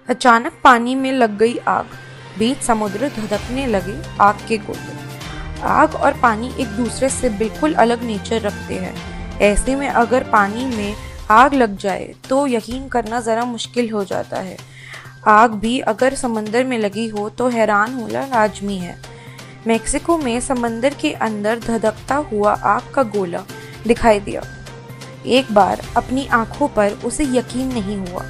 अचानक पानी में लग गई आग। बीच समुद्र धधकने लगे आग के गोले। आग और पानी एक दूसरे से बिल्कुल अलग नेचर रखते हैं। ऐसे में अगर पानी में आग लग जाए तो यकीन करना ज़रा मुश्किल हो जाता है। आग भी अगर समंदर में लगी हो तो हैरान होना लाजमी है। मेक्सिको में समंदर के अंदर धधकता हुआ आग का गोला दिखाई दिया। एक बार अपनी आंखों पर उसे यकीन नहीं हुआ।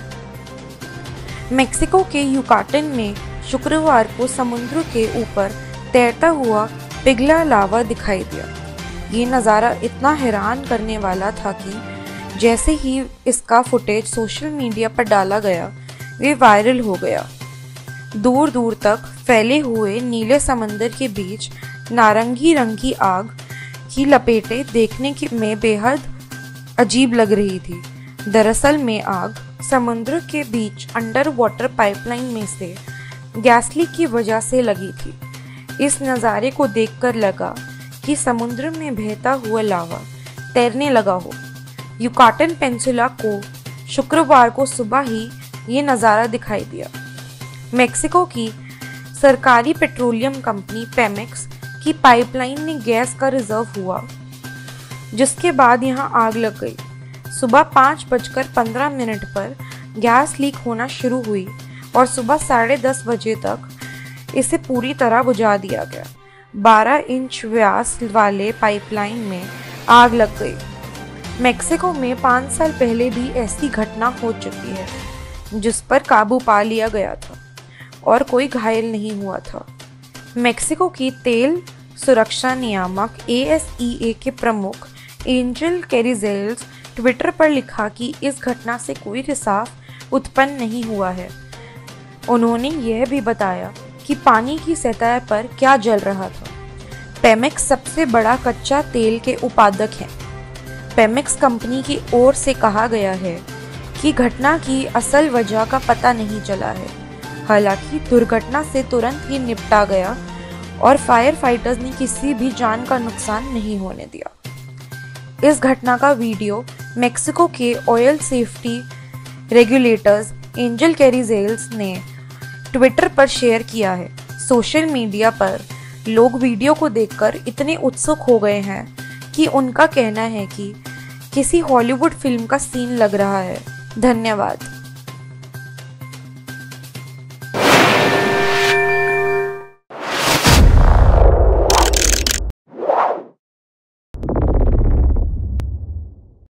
मेक्सिको के युकाटन में शुक्रवार को समुद्र के ऊपर तैरता हुआ पिघला लावा दिखाई दिया। ये नज़ारा इतना हैरान करने वाला था कि जैसे ही इसका फुटेज सोशल मीडिया पर डाला गया वे वायरल हो गया। दूर दूर तक फैले हुए नीले समंदर के बीच नारंगी रंग की आग की लपेटें देखने में बेहद अजीब लग रही थी। दरअसल में आग समुद्र के बीच अंडर वाटर पाइपलाइन में से गैस लीक की वजह से लगी थी। इस नज़ारे को देखकर लगा कि समुद्र में बहता हुआ लावा तैरने लगा हो। युकाटन पेनिनसुला को शुक्रवार को सुबह ही ये नज़ारा दिखाई दिया। मेक्सिको की सरकारी पेट्रोलियम कंपनी पेमेक्स की पाइपलाइन में गैस का रिजर्व हुआ, जिसके बाद यहाँ आग लग गई। सुबह 5:15 पर गैस लीक होना शुरू हुई और सुबह 10:30 बजे तक इसे पूरी तरह बुझा दिया गया। 12 इंच व्यास वाले पाइपलाइन में आग लग गई। मेक्सिको में 5 साल पहले भी ऐसी घटना हो चुकी है जिस पर काबू पा लिया गया था और कोई घायल नहीं हुआ था। मेक्सिको की तेल सुरक्षा नियामक ASEA के प्रमुख एंजल कैरिज़ेल्स ट्विटर पर लिखा कि इस घटना से कोई रिसाव उत्पन्न नहीं हुआ है। उन्होंने यह भी बताया कि पानी की सतह पर क्या जल रहा था। पेमेक्स सबसे बड़ा कच्चा तेल के उत्पादक हैं। पेमेक्स कंपनी की ओर से कहा गया है कि घटना की असल वजह का पता नहीं चला है। हालांकि दुर्घटना से तुरंत ही निपटा गया और फायर फाइटर्स ने किसी भी जान का नुकसान नहीं होने दिया। इस घटना का वीडियो मेक्सिको के oil safety regulators Angel Carrizales ने ट्विटर पर शेयर किया है। सोशल मीडिया पर लोग वीडियो को देखकर इतने उत्सुक हो गए हैं कि उनका कहना है कि किसी हॉलीवुड फिल्म का सीन लग रहा है। धन्यवाद।